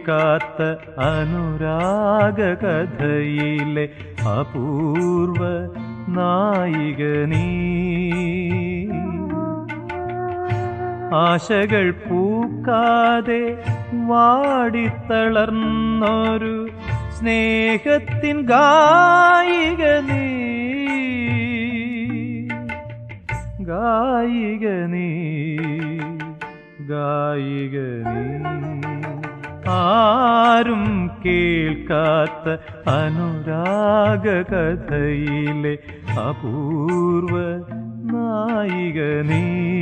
കേൾക്കാത്ത അനുരാഗകഥയിലെ അപൂർവ നായിക നീ. ആശകൾ പൂക്കാതെ വാടിത്തളർന്നൊരു സ്നേഹത്തിൻ ഗായിക നീ. ഗായിക നീ, ഗായിക നീ. ആരും കേൾക്കാത്ത അനുരാഗകഥയിലെ അപൂർവ നായിക നീ.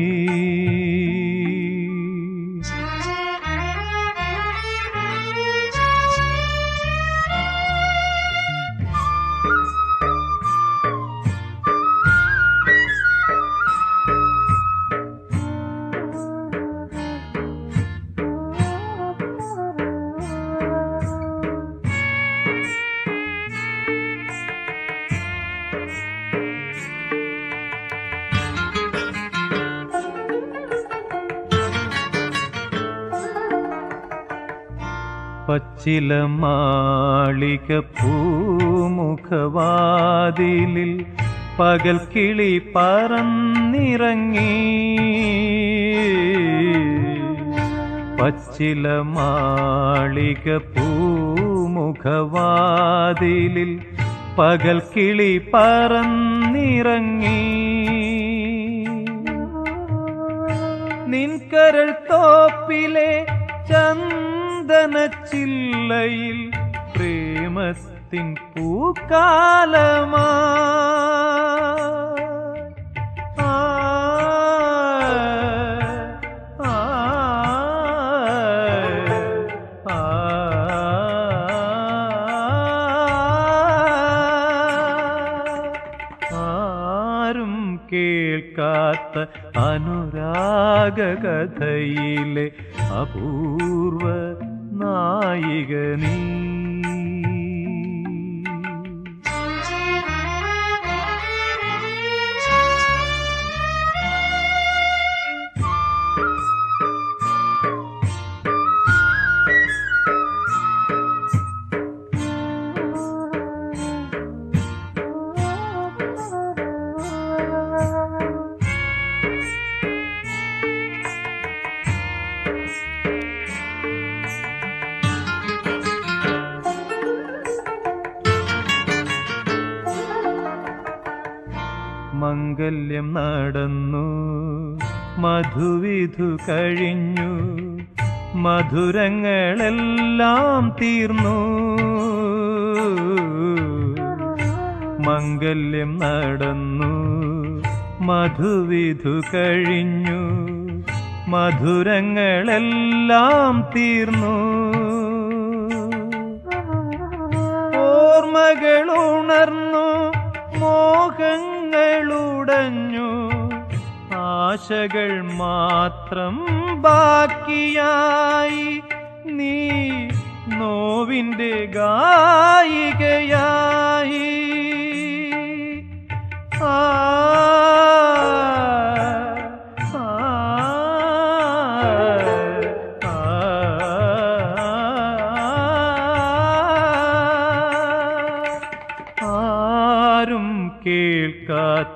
പച്ചില മാളിക പൂമുഖവാതിലിൽ പകൽ കിളി പറന്നിറങ്ങി. പച്ചില മാളിക പൂമുഖവാതിലിൽ പകൽ കിളി പറന്നിറങ്ങി. നിൻകരൾ തോപ്പിലെ ചന്ദനച്ചില്ലയിൽ പ്രേമത്തിൻ പൂക്കാലമാ. ആരും കേൾക്കാത്ത അനുരാഗകഥയിലെ അപൂർവ നായിക നീ. മംഗല്യം നടന്നു, മധുവിധു കഴിഞ്ഞു, മധുരങ്ങളെല്ലാം തീർന്നു. മംഗല്യം നടന്നു, മധുവിധു കഴിഞ്ഞു, മധുരങ്ങളെല്ലാം തീർന്നു. ഓർമ്മകളുണർന്നു, മോഹങ്ങളുടഞ്ഞു, ആശകൾ മാത്രം ബാക്കിയായി. നീ നോവിൻ്റെ ഗായികയായി. ആരും കേൾക്കാത്ത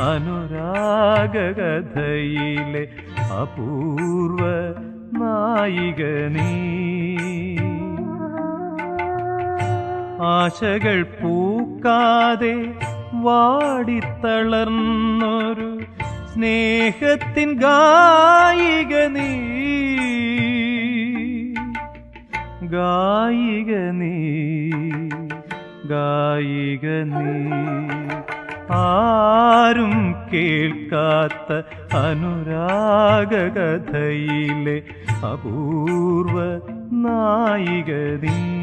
അനുരാഗകഥയിലെ അപൂർവ നായിക നീ. ആശകൾ പൂക്കാതെ വാടിത്തളർന്നൊരു സ്നേഹത്തിൻ ഗായിക നീ. ഗായിക നീ, ഗായിക നീ. ആരും കേൾക്കാത്ത അനുരാഗകഥയിലെ അപൂർവ നായിക നീ.